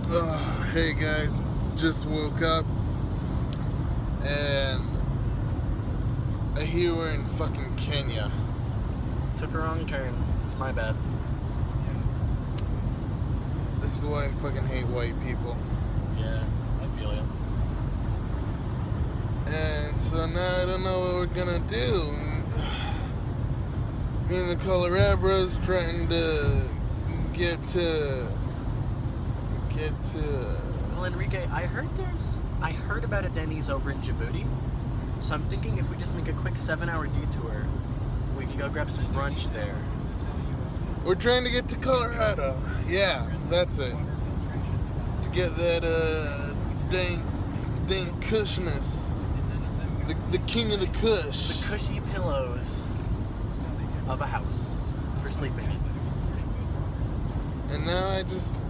Hey guys, just woke up and I hear we're in fucking Kenya. Took a wrong turn. It's my bad. This is why I fucking hate white people. Yeah, I feel you. And so now I don't know what we're gonna do. Me and the Colorabra's trying to get to. Well, Enrique, I heard about a Denny's over in Djibouti. So I'm thinking if we just make a quick 7-hour detour, we can go grab some brunch there. We're trying to get to Colorado. Yeah, that's it. To get that dank cushness. The king of the kush. The cushy pillows of a house for sleeping in. And now I just